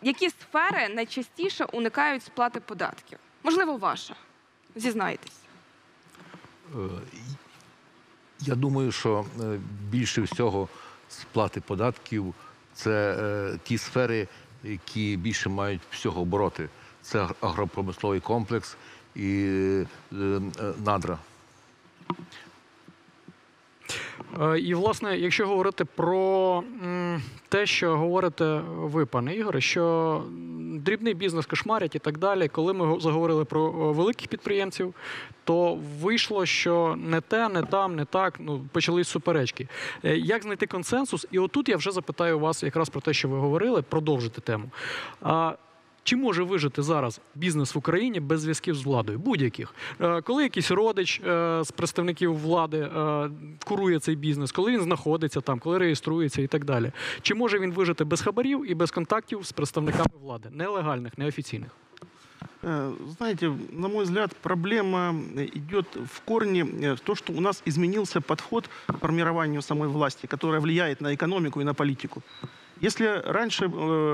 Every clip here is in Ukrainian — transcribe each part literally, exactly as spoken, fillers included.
які сфери найчастіше уникають сплати податків? Можливо, ваша. Зізнайтесь. Я думаю, що більше всього сплати податків – це ті сфери, які більше мають всього обороти. Це агропромисловий комплекс і надра. І, власне, якщо говорити про те, що говорите ви, пане Ігоре, що дрібний бізнес кошмарять і так далі, коли ми заговорили про великих підприємців, то вийшло, що не те, не там, не так, ну, почались суперечки. Як знайти консенсус? І отут я вже запитаю вас якраз про те, що ви говорили, продовжити тему. Чи може вижити зараз бізнес в Україні без зв'язків з владою? Будь-яких. Коли якийсь родич з представників влади курує цей бізнес, коли він знаходиться там, коли реєструється і так далі. Чи може він вижити без хабарів і без контактів з представниками влади? Нелегальних, неофіційних. Знаете, на мой взгляд, проблема идет в корне в то, что у нас изменился подход к формированию самой власти, которая влияет на экономику и на политику. Если раньше...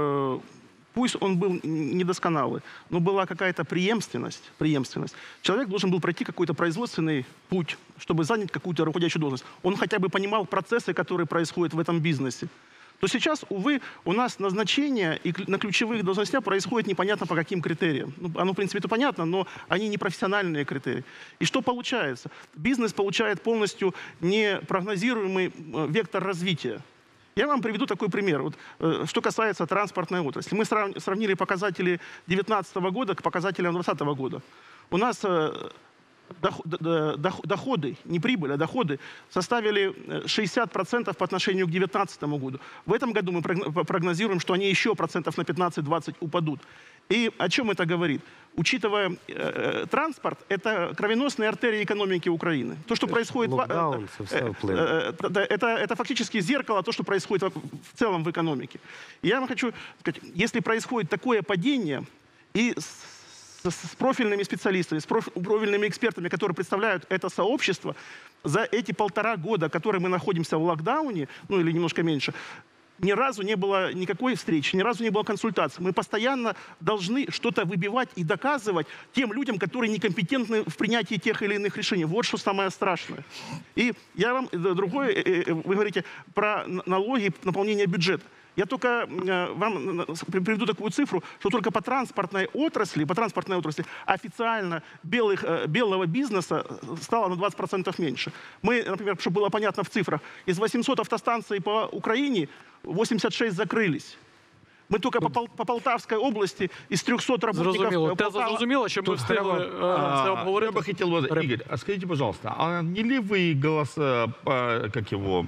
Пусть он был недосконалый, но была какая-то преемственность, преемственность. Человек должен был пройти какой-то производственный путь, чтобы занять какую-то руководящую должность. Он хотя бы понимал процессы, которые происходят в этом бизнесе. То сейчас, увы, у нас назначение и на ключевых должностях происходит непонятно по каким критериям. Ну, оно, в принципе, это понятно, но они не профессиональные критерии. И что получается? Бизнес получает полностью непрогнозируемый вектор развития. Я вам приведу такой пример. Вот, э, что касается транспортной отрасли. Мы срав, сравнили показатели две тысячи девятнадцатого года к показателям две тысячи двадцатого года. У нас э, доход, доход, доходы, не прибыль, а доходы составили шестьдесят процентов по отношению к две тысячи девятнадцатому году. В этом году мы прогнозируем, что они еще процентов на пятнадцать-двадцать упадут. И о чем это говорит? Учитывая э, транспорт, это кровеносные артерии экономики Украины. То, что происходит... Локдаун, э, э, э, это, это фактически зеркало, то, что происходит в, в целом в экономике. И я вам хочу сказать, если происходит такое падение, и с, с профильными специалистами, с профильными экспертами, которые представляют это сообщество, за эти полтора года, которые мы находимся в локдауне, ну или немножко меньше, ни разу не было никакой встречи, ни разу не было консультаций. Мы постоянно должны что-то выбивать и доказывать тем людям, которые некомпетентны в принятии тех или иных решений. Вот что самое страшное. И я вам другое, вы говорите про налоги, наполнение бюджета. Я только вам приведу такую цифру, что только по транспортной отрасли, по транспортной отрасли официально белых, белого бизнеса стало на двадцать процентов меньше. Мы, например, чтобы было понятно в цифрах, из восьмисот автостанций по Украине восемьдесят шесть закрылись. Мы только по, Пол, по Полтавской области из трехсот работников... Зрозуміло. Те зрозуміло, що ми встигли це обговорити. Я бы хотел, Игорь, а скажите, пожалуйста, а не ли вы голос, как его,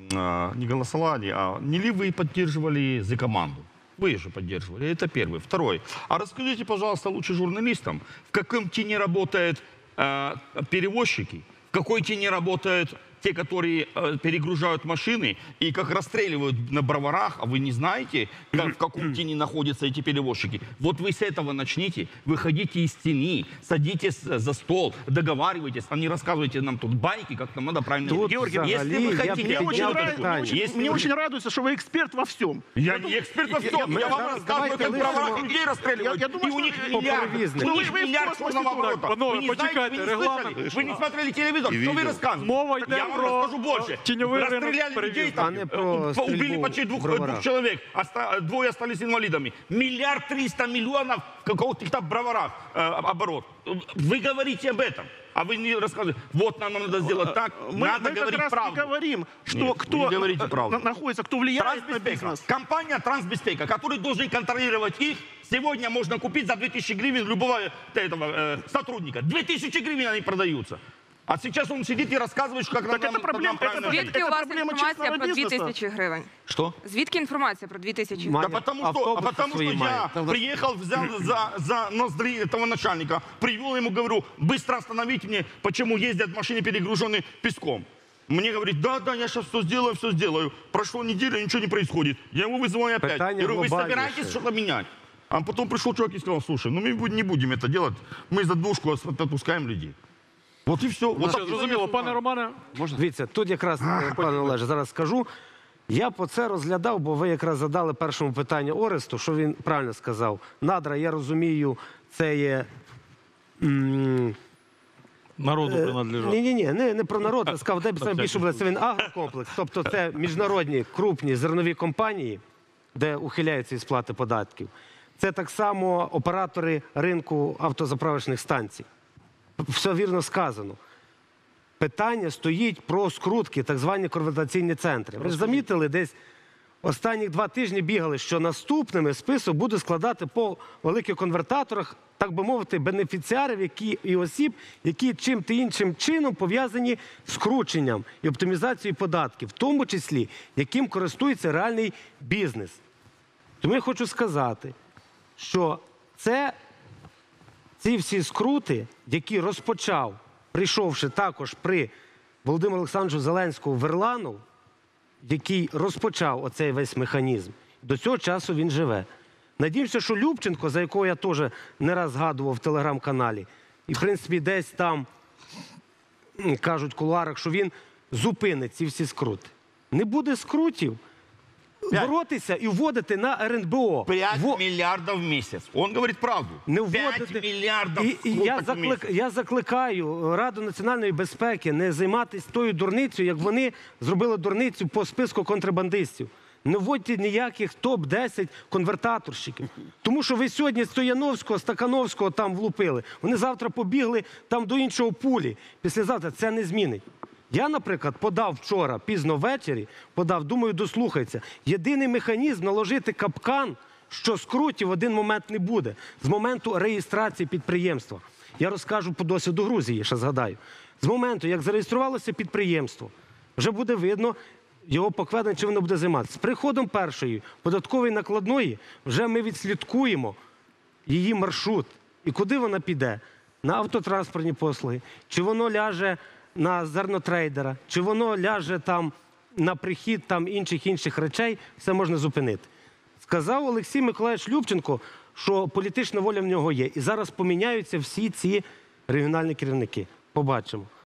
не голосовали, а не ли вы поддерживали за команду? Вы же поддерживали, это первый. Второй, а расскажите, пожалуйста, лучше журналистам, в каком тени работают э, перевозчики, в какой тени работают те, которые э, перегружают машины и как расстреливают на броварах, а вы не знаете, как, в каком тени находятся эти перевозчики. Вот вы с этого начните, выходите из тени, садитесь за стол, договаривайтесь, а не рассказывайте нам тут байки, как нам надо правильно делать. Георгий, если вы хотите... Мне, очень, нравится, если очень, мне вы... очень радуется, что вы эксперт во всем. Я не эксперт во всем, я, я, я вам рассказываю, как в броварах людей расстреливают, я, я думаю, и у них что... миллиард, Ну, у них миллиард черного оборота. Вы не знаете, вы не слышали, вы не смотрели телевизор, что вы рассказываете? Мова йде Я вам про расскажу больше. Расстреляли людей, там, убили почти двух, двух человек, оста, двое остались инвалидами. Миллиард триста миллионов в каких-то броварах э, оборот. Вы говорите об этом, а вы не рассказываете. Вот нам надо сделать так, мы, надо мы говорить как раз правду. Не говорим, что Нет, кто на, находится, кто влияет на бизнес. Компания Трансбеспека, который должен контролировать их, сегодня можно купить за две тысячи гривен любого этого, э, сотрудника. две тысячи гривен они продаются. А сейчас он сидит и рассказывает, как так нам, это проблема, нам это, Звідки это у вас проблема інформація честного про дві бизнеса. тисячі гривень? Что? Звідки інформація про дві тисячі гривень? Да потому что, а потому что я приехал, взял за, за ноздри этого начальника, привел ему, говорю, быстро остановите мне, почему ездят машины, перегруженные песком. Мне говорит, да, да, я сейчас все сделаю, все сделаю. Прошла неделя, ничего не происходит. Я его вызвал опять. Питание Я говорю, вы глобальнейшее. собираетесь что-то менять? А потом пришел человек и сказал, слушай, ну мы не будем это делать, мы за двушку отпускаем людей. От і все. Зрозуміло. Пане Романе, Дивіться, тут якраз, пане Олеже, зараз скажу. Я по це розглядав, бо ви якраз задали першому питання Оресту, що він правильно сказав. Надра, я розумію, це є... м, Народу принадлежать. Ні, ні, ні, не, не про народ, я сказав, де б саме більше буде. Це він агрокомплекс. Тобто це міжнародні крупні зернові компанії, де ухиляються із сплати податків. Це так само оператори ринку автозаправочних станцій. Все вірно сказано. Питання стоїть про скрутки, так звані конвертаційні центри. Ви ж замітили, десь останні два тижні бігали, що наступними список буде складати по великих конвертаторах, так би мовити, бенефіціарів які, і осіб, які чим-то іншим чином пов'язані з скрученням і оптимізацією податків, в тому числі, яким користується реальний бізнес. Тому я хочу сказати, що це, ці всі скрути, які розпочав, прийшовши також при Володимиру Олександровичу Зеленському Верланов, який розпочав оцей весь механізм, до цього часу він живе. Надіюся, що Любченко, за якого я теж не раз згадував в телеграм-каналі, і, в принципі, десь там кажуть в кулуарах, що він зупинить ці всі скрути. Не буде скрутів, боротися і вводити на ер ен бе о. пять Во- миллиардов в месяц. Он говорит правду. Не пять вводити. миллиардов І, і я, скруток в заклик, месяц. я закликаю Раду національної безпеки не займатися тою дурницею, як вони зробили дурницю по списку контрабандистів. Не вводьте ніяких топ десять конвертаторщиків. Тому що ви сьогодні Стояновського, Стакановського там влупили. Вони завтра побігли там до іншого пулі. Післязавтра це не змінить. Я, наприклад, подав вчора, пізно ввечері, подав, думаю, дослухається. Єдиний механізм наложити капкан, що скрутів в один момент не буде. З моменту реєстрації підприємства. Я розкажу по досвіду Грузії, ще згадаю. З моменту, як зареєструвалося підприємство, вже буде видно його покладення, чи воно буде займатися. З приходом першої податкової накладної вже ми відслідкуємо її маршрут. І куди вона піде? На автотранспортні послуги? Чи воно ляже на зернотрейдера? Чи воно ляже там на прихід там інших інших речей? Все можна зупинити. Сказав Олексій Миколаївич Любченко, що політична воля в нього є. І зараз поміняються всі ці регіональні керівники. Побачимо.